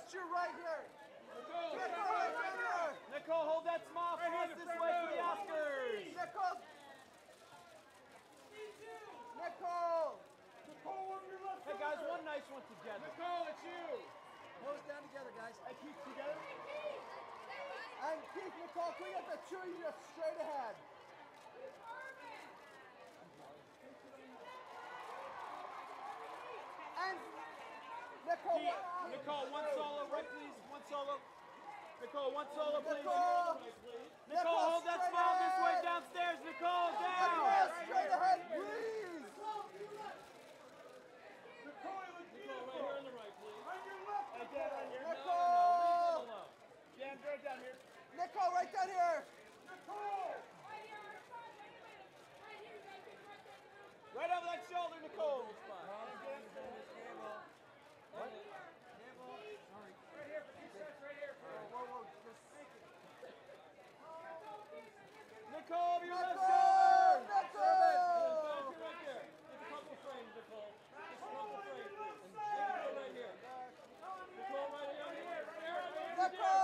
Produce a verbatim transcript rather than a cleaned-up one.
Put your right here. Nicole, Nicole, right there. Nicole, hold that smile for Right us here, this front way row. for the Oscars. Nicole. Nicole. Nicole, on your left Hey guys, one nice one together. Nicole, it's you. Nose down together, guys. Hey, keep together. And Keith, Nicole, can we get the two of you just straight ahead? And Nicole, Keith, one, Nicole, one solo, right please, one solo. Nicole, one solo, please. Nicole. Nicole, hold that straight smile this way ahead. downstairs. Nicole, Nicole, down. straight ahead, please. Nicole, look Nicole, right beautiful. here on the right, please. On your left, Hey, Dan, on your Nicole. no, no, leave it alone. Dan, right down here. Nicole, right down here. Nicole. Right over that shoulder, Nicole. What? Right here, for two sets, right here. Whoa, whoa, just Nicole, over your left Nicole! shoulder. Nicole! Back here, right there. Give a couple frames, Nicole. Just a couple frames. And Nicole right here. Nicole right here. Right here. Right here. Nicole!